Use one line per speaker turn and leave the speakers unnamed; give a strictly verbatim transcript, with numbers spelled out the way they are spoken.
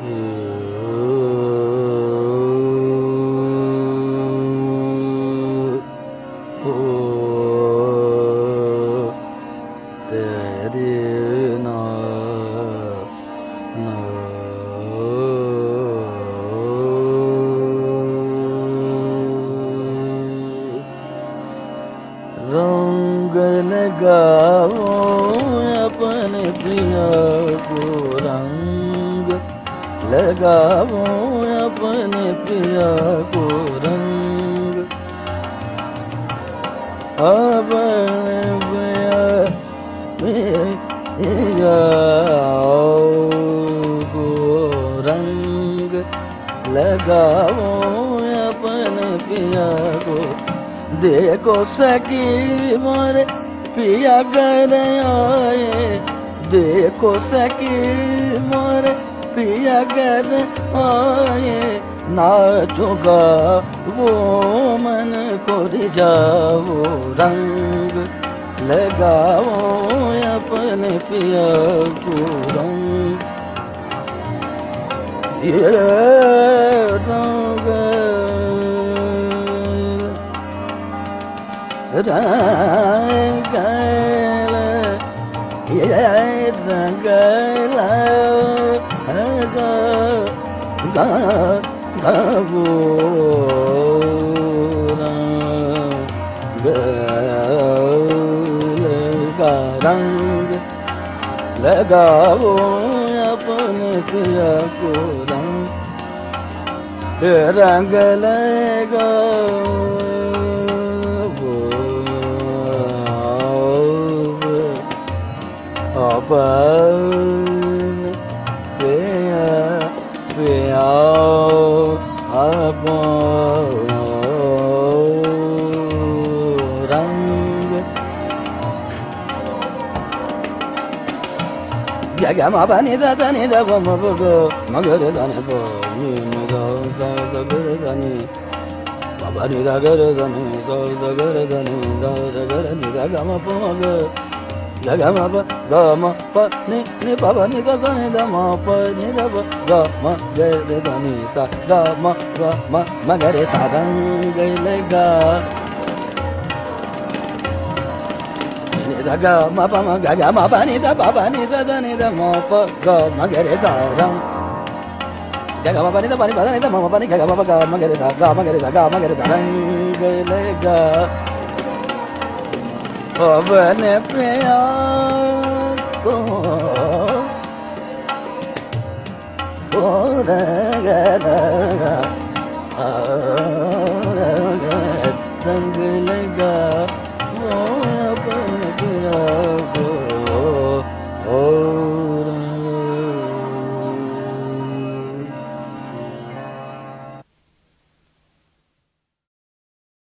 रंग लगाओ अपने प्रिया को, रंग लगाओ अपने प्रिया को, रंग अपने प्रिया प्रिया को, रंग लगाओ अपने प्रिया को। देखो सखी मोरे पिया घर आए, देखो सखी मोरे पिया घर आए, नाचूंगा वो मन को रिझाओ, रंग लगाओ अपने पिया को, रंग ये रंग रंगला ये रंगला गा गा गावो रंग लगाओ अपने पिया को, रंग रंग लगाओ अपन पिया पिया अपन रंग जगह मा बनी दा नि दा म ब ग मगर दा नि ब नि म दा सा सा ग दा नि मा बनी दा ग दा नि सा सा ग दा नि दा सा ग नि दा ग म प म ग ga ma pa ga ma pa ni ni pa pa ni ga ga ni da ma pa ni da pa ga ma ga re da ni sa ga ma ga ma ma ga re sa da ga le ga ni da ga ma pa ma ga ga ma pa ni da pa pa ni sa da ni da ma pa ga ma ga re sa da ga ga ma pa ni da pa ni pa ni da ma pa ni ga ga ma pa ga ma ga re sa ga ma ga re sa ga ma ga re sa da ga le ga अपने प्रिया को रंग